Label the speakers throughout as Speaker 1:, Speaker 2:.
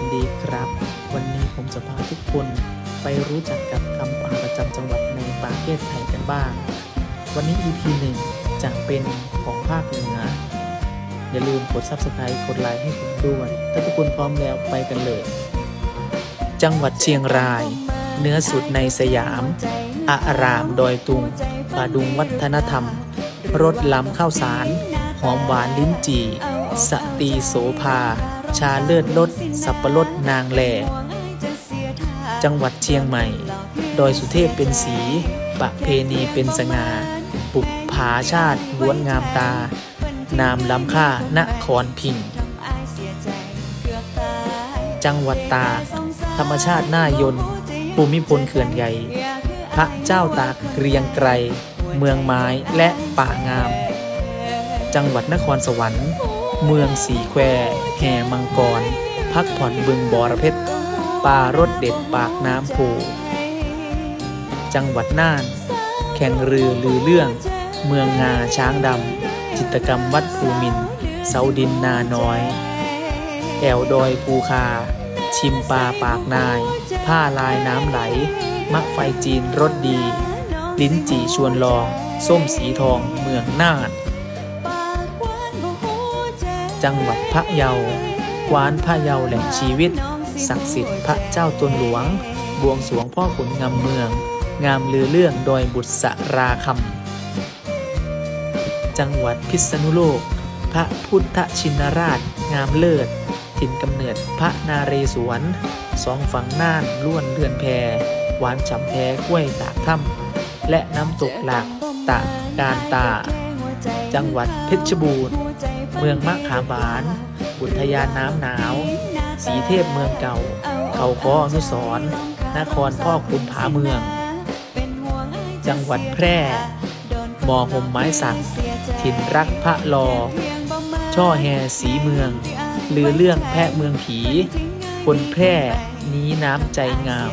Speaker 1: ดีครับวันนี้ผมจะพาทุกคนไปรู้จักกับคำป่าประจำจังหวัดในประเทศไทยกันบ้างวันนี้ EP 1 จะเป็นของภาคเหนืออย่าลืมกด Subscribe กดไลค์ให้ผมด้วยถ้าทุกคนพร้อมแล้วไปกันเลยจังหวัดเชียงรายเหนือสุดในสยามอารามดอยตุงป่าดุงวัฒนธรรมรสล้ำข้าวสารหอมหวานลิ้นจี่สตรีโสภาชาเลือดรสสับปะรดนางแลจังหวัดเชียงใหม่ดอยสุเทพเป็นสีประเพณีเป็นสง่าปุบผาชาติล้วนงามตานามล้ำค่านครพิงค์จังหวัดตากธรรมชาติน่ายนภูมิพลเขื่อนใหญ่พระเจ้าตากเกรียงไกรเมืองไม้และป่างามจังหวัดนครสวรรค์เมืองสีแควแห่มังกรพักผ่อนบึงบรเพชรป่ารสเด็ดปากน้ำโพจังหวัดน่านแข่งเรือลือเรื่องเมืองงาช้างดำจิตรกรรมวัดภูมินทร์เสาดินนาน้อยแอวดอยภูคาชิมปลาปากนายผ้าลายน้ำไหลมักไฟจีนรสดีลิ้นจี่ชวนลองส้มสีทองเมืองน่านจังหวัดพะเยากวานพะเยาแหล่งชีวิตศักดิ์สิทธิ์พระเจ้าตนหลวงบวงสรวงพ่อขุนงามเมืองงามลือเรื่องดอยบุษราคำจังหวัดพิษณุโลกพระพุทธชินราชงามเลิศถิ่นกำเนิดพระนาเรศวรสองฝั่งน่านล้วนเลื่อนแพหวานฉ่ำแท้กล้วยตากถ้ำและน้ำตกหลากตะการตาจังหวัดเพชรบูรณ์เมืองมะขามหวานอุทยานน้ำหนาวสีเทพเมืองเก่าเขาค้ออนุสรณ์นครพ่อขุนผาเมืองจังหวัดแพร่บ่อห่มไม้สักถิ่นรักพระลอช่อแฮสีเมืองลือเรื่องแพะเมืองผีคนแพร่นี้น้ำใจงาม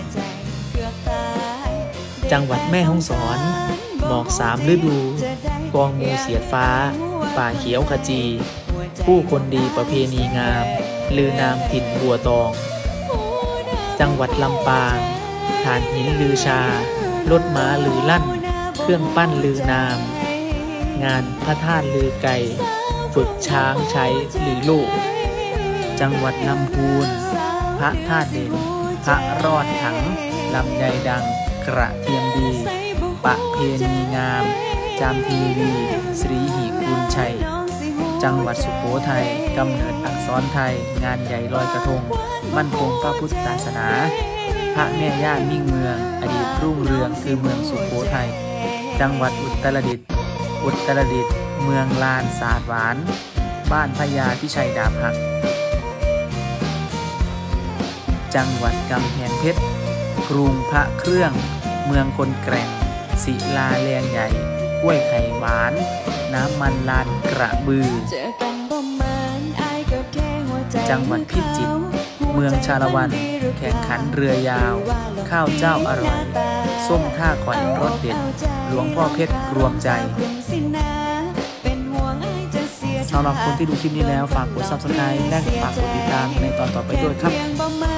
Speaker 1: จังหวัดแม่ฮ่องสอนหมอก3 ฤดูกองมูเสียดฟ้าป่าเขียวขจีผู้คนดีประเพณีงามลือนามถิ่นบัวตองจังหวัดลำปางฐานหินลือชารถม้าลือลั่นเครื่องปั้นลือนามงานพระธาตุลือไก่ฝึกช้างใช้ลือลูกจังหวัดลำพูนพระธาตุเด่นพระรอดถังลำไยดังกระเทียมดีประเพณีงามจามทีวีศรีหิกุลชัยจังหวัดสุโขทัยกำเนิดอักษรไทยงานใหญ่ลอยกระทงมั่นคงพระพุทธศาสนาพระแม่ย่ามิ่งเมืองอดีตรุ่งเรืองคือเมืองสุโขทัยจังหวัดอุตรดิตถ์เมืองลานสาดหวานบ้านพญาพิชัยดาบหักจังหวัดกำแพงเพชรกรุงพระเครื่องเมืองคนแกร่งศิลาแรงใหญ่กล้วยไข่หวานน้ำมันลานกระบือจังหวัดพิจิตรเมืองชาละวันแข่งขันเรือยาวข้าวเจ้าอร่อยส้มท่าขวัญรสเด็ดหลวงพ่อเพชรรวมใจสำหรับคนที่ดูคลิปนี้แล้วฝากกด Subscribe และฝากกดติดตามในตอนต่อไปด้วยครับ